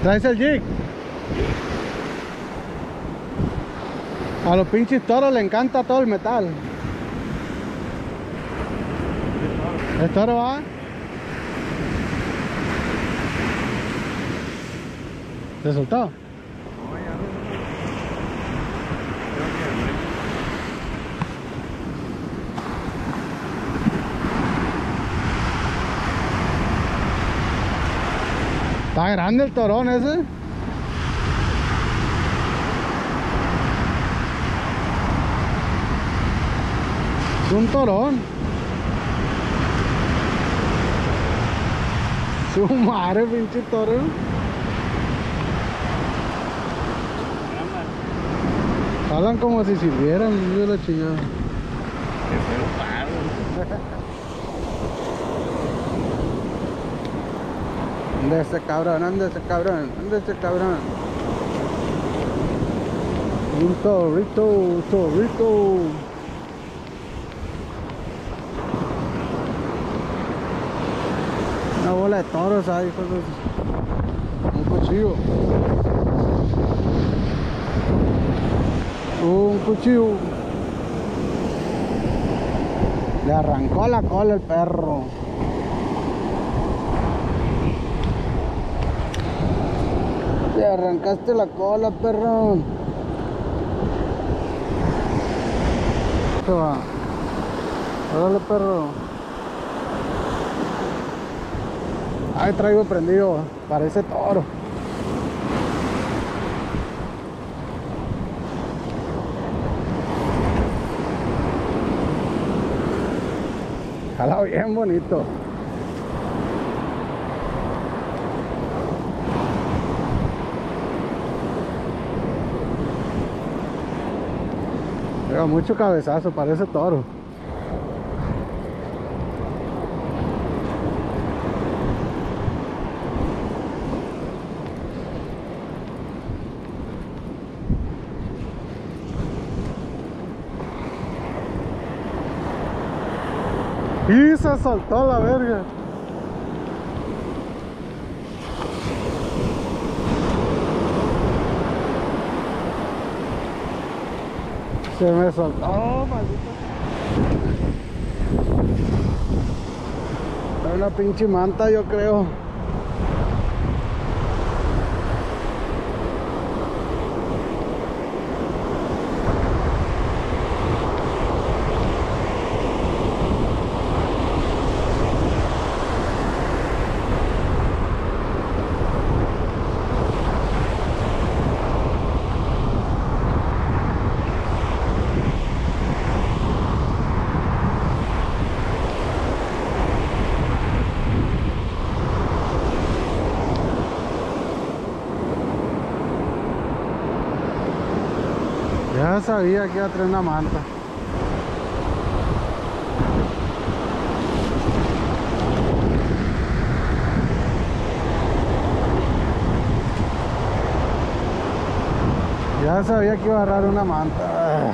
¿Traes el jig? A los pinches toros le encanta todo el metal. ¿El toro va? ¿Se soltó? Está grande el torón ese. Es un torón. Su madre, pinche toro. Hablan como si sirvieran, de la chingada. Qué feo paro. Anda ese cabrón, anda ese cabrón, anda ese cabrón. Un torito, torito. Una bola de toros ahí, un cuchillo. Un cuchillo. Le arrancó la cola el perro. Le arrancaste la cola, perro. ¿Qué va? Órale, perro. Ahí traigo prendido. Parece toro. Jala bien bonito. Pega mucho cabezazo, parece toro. Y se soltó la verga. Se me soltó, maldito. Es una pinche manta, yo creo. Ya sabía que iba a traer una manta. Ya sabía que iba a agarrar una manta.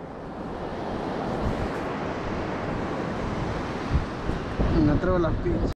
No traigo las pinches.